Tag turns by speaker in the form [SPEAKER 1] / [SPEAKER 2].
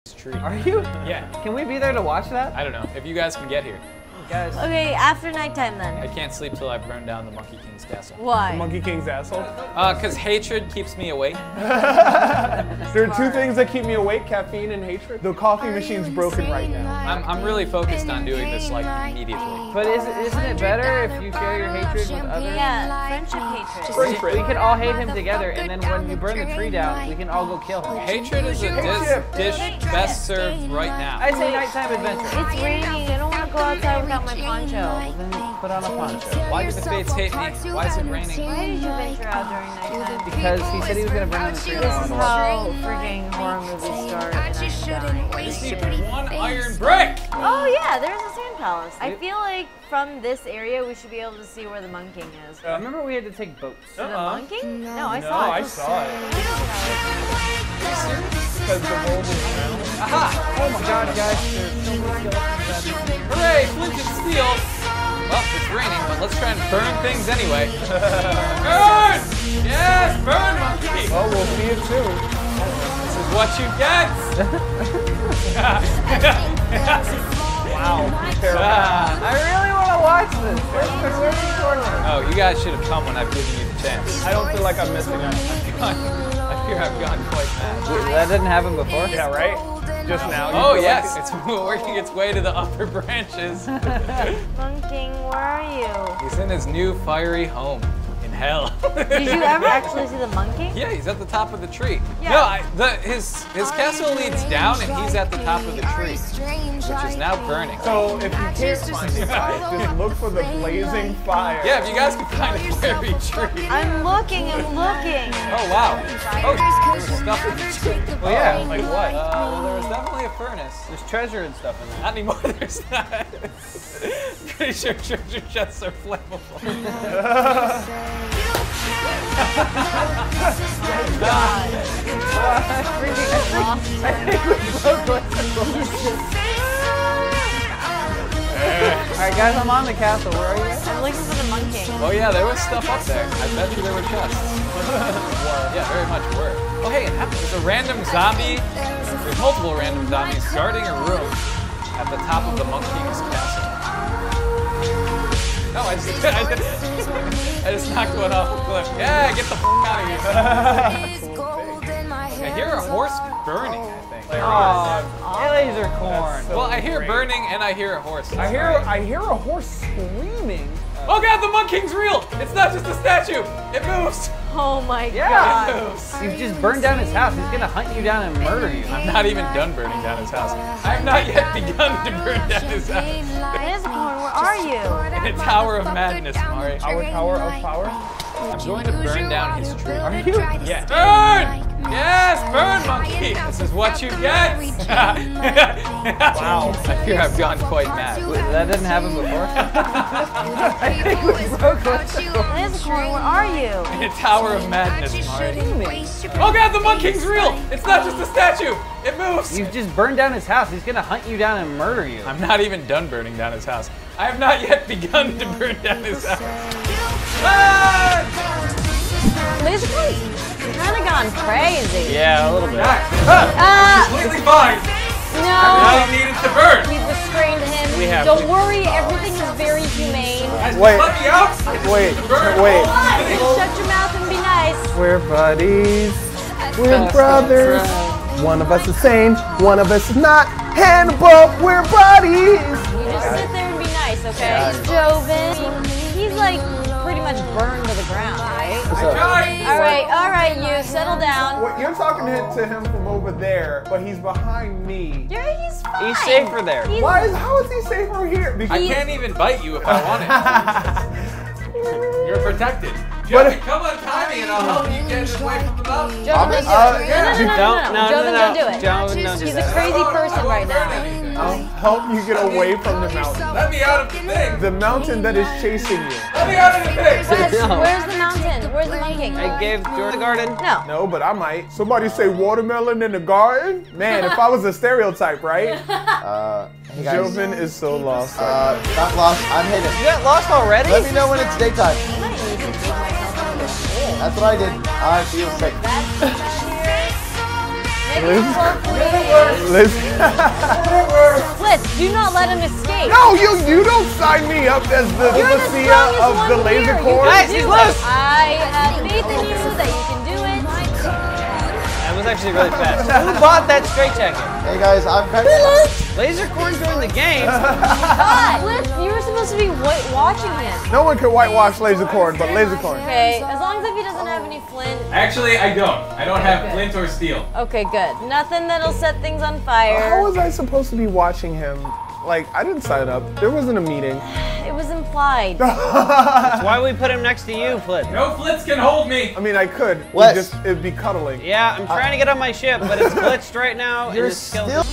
[SPEAKER 1] tree.
[SPEAKER 2] Are you?
[SPEAKER 1] Yeah.
[SPEAKER 2] Can we be there to watch that?
[SPEAKER 1] I don't know. If you guys can get here.
[SPEAKER 2] Guys.
[SPEAKER 3] Okay, after nighttime then.
[SPEAKER 1] I can't sleep till I've burned down the Monkey King's castle.
[SPEAKER 3] Why?
[SPEAKER 4] The Monkey King's asshole?
[SPEAKER 1] Because hatred keeps me awake.
[SPEAKER 4] There are two things that keep me awake, caffeine and hatred. The coffee machine's broken right now.
[SPEAKER 1] I'm really focused on doing this like immediately.
[SPEAKER 2] But isn't it better if you share your hatred with others?
[SPEAKER 3] Yeah, friendship, hatred.
[SPEAKER 4] Friendship.
[SPEAKER 2] We can all hate him together, and then when you burn the tree down, we can all go kill him.
[SPEAKER 1] Hatred is a dish best served right now.
[SPEAKER 2] I say nighttime adventure.
[SPEAKER 3] It's raining. I don't want to go outside without my poncho.
[SPEAKER 2] Then put on a poncho.
[SPEAKER 1] Why do the fates hate me? Why is it raining?
[SPEAKER 3] Why did you venture out during nighttime?
[SPEAKER 2] Because he said he was gonna burn down the tree.
[SPEAKER 3] This is how freaking horror movies start, and I'm dying.
[SPEAKER 1] I just need one iron brick!
[SPEAKER 3] Oh yeah, there's a sand palace. I feel like from this area we should be able to see where the Monk King is.
[SPEAKER 2] Remember we had to take boats.
[SPEAKER 3] The Monk King? No, I
[SPEAKER 4] No,
[SPEAKER 3] saw it.
[SPEAKER 4] I saw it. Because the world is round.
[SPEAKER 1] Aha!
[SPEAKER 2] Oh my god, guys, there's so many skeletons.
[SPEAKER 1] Hooray, flint and steel! Well, it's raining, but let's try and burn things anyway. Burn! Yes, burn, monkey!
[SPEAKER 4] Oh, we'll see it soon.
[SPEAKER 1] This is what you get!
[SPEAKER 4] Wow. Terrible.
[SPEAKER 2] I really want to watch this. Where's the corner?
[SPEAKER 1] Oh, you guys should have come when I've given you the chance.
[SPEAKER 4] I don't feel like I'm missing out.
[SPEAKER 1] I fear I've gone quite mad.
[SPEAKER 2] That didn't happen before?
[SPEAKER 4] Yeah, right? Just now.
[SPEAKER 1] Oh
[SPEAKER 4] You feel
[SPEAKER 1] yes,
[SPEAKER 4] like
[SPEAKER 1] it's working its way to the upper branches.
[SPEAKER 3] Monk King, where are you?
[SPEAKER 1] He's in his new fiery home in hell.
[SPEAKER 3] Did you ever actually see the Monk King?
[SPEAKER 1] Yeah, he's at the top of the tree.
[SPEAKER 3] Yeah.
[SPEAKER 1] No, his castle leads down and he's at the top of the tree, which is now burning.
[SPEAKER 4] So if you can't find it, guys, just look for the blazing fire.
[SPEAKER 1] Yeah, if you guys can find a fiery tree.
[SPEAKER 3] I'm looking.
[SPEAKER 1] Oh wow. Oh, there's stuff in the tree.
[SPEAKER 2] Well, yeah.
[SPEAKER 4] Like what?
[SPEAKER 1] Well, there was definitely a furnace.
[SPEAKER 2] There's treasure and stuff in there.
[SPEAKER 1] Not anymore, there's not. Pretty sure treasure chests are flammable.
[SPEAKER 2] Alright guys, I'm on the castle. Where are you?
[SPEAKER 3] I'm looking for the Monk King.
[SPEAKER 1] Oh yeah, there was stuff up there. I bet you there were chests. Yeah, very much were. Oh hey, there's a random zombie. There's multiple random zombies guarding a room at the top of the Monk King's castle. No, I just knocked one off the cliff. Yeah, get the f out of here. I hear a horse burning, I think.
[SPEAKER 2] Lasercorn.
[SPEAKER 1] Well, I hear burning and I hear a horse.
[SPEAKER 4] I hear a horse screaming.
[SPEAKER 1] Oh god, the Monk King's real! It's not just a statue! It moves!
[SPEAKER 3] Oh my
[SPEAKER 1] It
[SPEAKER 3] god.
[SPEAKER 1] moves!
[SPEAKER 2] You've just burned down his house. He's gonna hunt you down and murder you.
[SPEAKER 1] I'm not even done burning down his house. I have not yet begun to burn down his house.
[SPEAKER 3] Lasercorn, where are you?
[SPEAKER 1] In a tower of madness, Mari.
[SPEAKER 4] Our tower of power?
[SPEAKER 1] I'm going to burn down his tree.
[SPEAKER 2] Are you?
[SPEAKER 1] Yeah. Burn! Yes, burn, monkey! This is what you get!
[SPEAKER 4] Wow.
[SPEAKER 1] I fear I've gone quite mad.
[SPEAKER 2] That didn't happen before?
[SPEAKER 3] Lasercorn, where are you?
[SPEAKER 1] In a tower of madness, Mari. Oh god, the Monk King's real! It's not just a statue! It moves!
[SPEAKER 2] You've just burned down his house. He's gonna hunt you down and murder you.
[SPEAKER 1] I'm not even done burning down his house. I have not yet begun to burn down his house. Ah!
[SPEAKER 3] Lasercorn's kind of gone crazy.
[SPEAKER 2] Yeah, a little bit.
[SPEAKER 1] Completely fine! Now
[SPEAKER 3] No.
[SPEAKER 1] you needed to burn!
[SPEAKER 3] We've restrained him.
[SPEAKER 2] We have
[SPEAKER 3] Don't
[SPEAKER 2] to.
[SPEAKER 3] worry, everything is very humane.
[SPEAKER 1] Guys,
[SPEAKER 4] Wait.
[SPEAKER 1] let me out!
[SPEAKER 4] Wait,
[SPEAKER 1] Burn.
[SPEAKER 4] wait.
[SPEAKER 3] Shut your mouth and be nice.
[SPEAKER 4] We're buddies. We're brothers. One of us is sane, one of us is not. Hannibal, we're buddies.
[SPEAKER 3] You just sit there and be nice, okay? Joven, he's like pretty much burned to the ground, right? All right, you settle down.
[SPEAKER 4] What, you're talking to him from over there, but he's behind me.
[SPEAKER 3] Yeah, he's fine.
[SPEAKER 2] He's safer there.
[SPEAKER 4] How is he safer here?
[SPEAKER 1] I can't even bite you if I wanted. You're protected. Joey, come untie me and I'll help you get away from the mountain.
[SPEAKER 3] Joven, let's do it. No. Joven, don't do it.
[SPEAKER 2] Joven, don't do
[SPEAKER 3] He's a
[SPEAKER 2] that.
[SPEAKER 3] crazy person right now.
[SPEAKER 4] I'll help you get away from the mountain.
[SPEAKER 1] Let me out of the thing.
[SPEAKER 4] The mountain that is chasing you.
[SPEAKER 1] Let me out of the thing.
[SPEAKER 3] Wes,
[SPEAKER 2] No.
[SPEAKER 3] where's the mountain? Where's the Monk King?
[SPEAKER 2] I gave George the garden.
[SPEAKER 3] No.
[SPEAKER 4] No, but I might. Somebody say watermelon in the garden? Man, if I was a stereotype, right?
[SPEAKER 5] Hey guys,
[SPEAKER 4] Joven is so lost.
[SPEAKER 5] not lost. I'm hidden.
[SPEAKER 2] You got lost already?
[SPEAKER 5] Let me know when it's daytime.
[SPEAKER 3] I might need to take myself out of this hole.
[SPEAKER 5] That's what I did. I feel safe.
[SPEAKER 3] That's here.
[SPEAKER 4] Liz.
[SPEAKER 3] Blitz, do not let him escape.
[SPEAKER 4] No, you don't sign me up as the
[SPEAKER 3] You're the
[SPEAKER 4] Messiah
[SPEAKER 3] strongest
[SPEAKER 4] of
[SPEAKER 3] one
[SPEAKER 4] the
[SPEAKER 3] here. You
[SPEAKER 4] Lasercorn.
[SPEAKER 3] can
[SPEAKER 2] Guys,
[SPEAKER 3] do
[SPEAKER 2] he's
[SPEAKER 3] it.
[SPEAKER 2] loose.
[SPEAKER 3] I have faith in you that you can do it.
[SPEAKER 2] That was actually really fast. Who bought that straight jacket?
[SPEAKER 5] Hey guys, I'm back.
[SPEAKER 2] Lasercorn during the game.
[SPEAKER 3] God, Blitz, you were supposed to be watching him.
[SPEAKER 4] No one can whitewash Lasercorn, but Lasercorn.
[SPEAKER 3] Okay, as long as if he doesn't have any flint.
[SPEAKER 1] Actually, I don't. I don't have flint or steel.
[SPEAKER 3] Okay, good. Nothing that'll set things on fire.
[SPEAKER 4] How was I supposed to be watching him? Like, I didn't sign up. There wasn't a meeting.
[SPEAKER 3] It was implied.
[SPEAKER 2] That's why we put him next to you, Flip.
[SPEAKER 1] No flits can hold me.
[SPEAKER 4] I mean, I could.
[SPEAKER 5] What?
[SPEAKER 4] It'd be cuddling.
[SPEAKER 2] Yeah, I'm trying to get on my ship, but it's glitched right now.
[SPEAKER 5] You're
[SPEAKER 2] and it's
[SPEAKER 5] still.